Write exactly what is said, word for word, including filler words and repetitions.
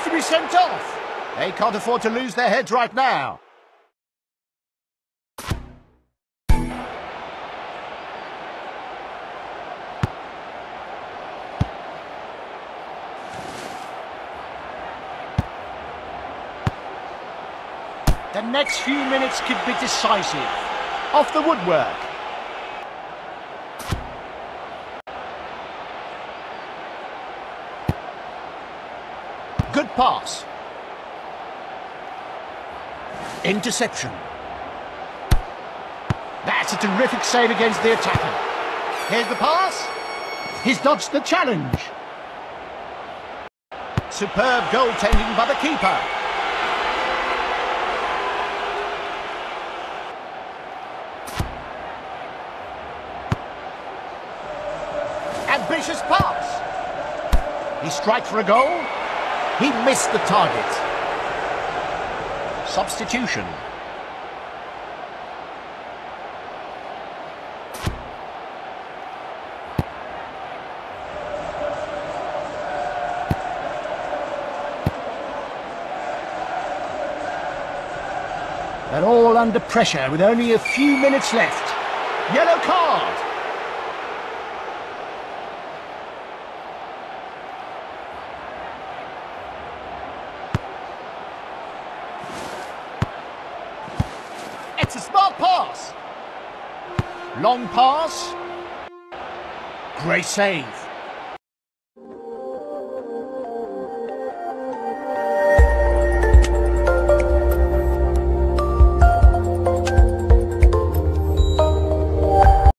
to be sent off. They can't afford to lose their heads right now. The next few minutes could be decisive. Off the woodwork. Good pass. Interception. That's a terrific save against the attacker. Here's the pass. He's dodged the challenge. Superb goaltending by the keeper. Ambitious pass. He strikes for a goal. He missed the target. Substitution. They're all under pressure with only a few minutes left. Yellow card. It's a smart pass. Long pass. Great save.